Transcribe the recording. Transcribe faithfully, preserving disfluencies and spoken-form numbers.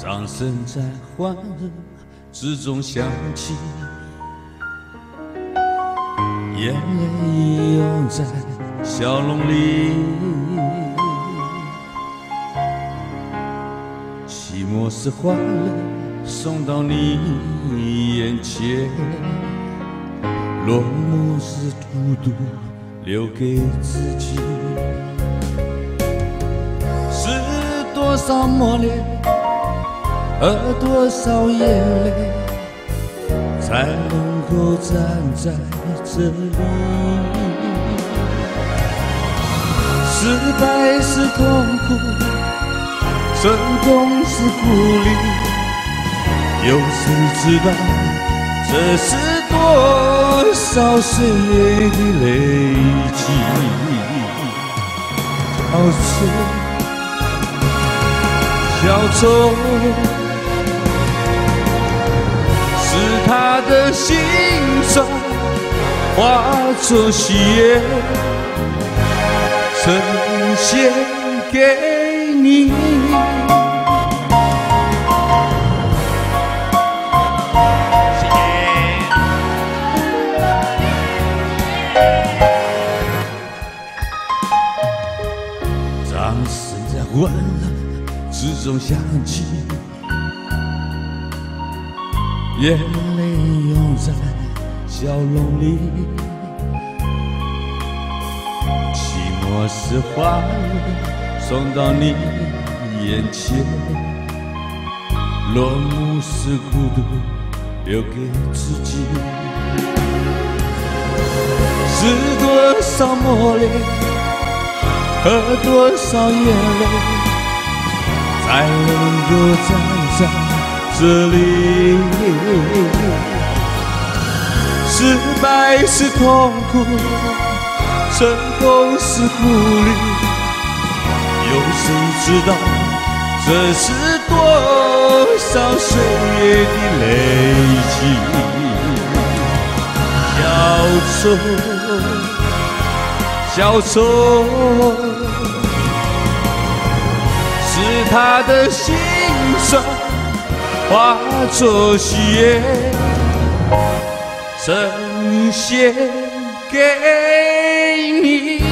掌声在欢乐之中响起，眼泪涌在笑容里。期末是欢乐送到你眼前，落寞是孤独留给自己。是多少磨练和多少眼泪，才能够站在这里。失败是痛苦，成功是鼓励，有谁知道这是多少岁月的累积？小丑，小丑，是他的心酸化作喜悦，呈现给你。掌声在欢乐之中响起，眼泪涌在笑容里。期末是欢乐送到你眼前，落幕是孤独留给自己。是多少磨练和多少眼泪，才能够站在这里？失败是痛苦，成功是鼓励，有谁知道这是多少岁月的累积？小丑，小丑，是他的心酸化作喜悦，呈现给你。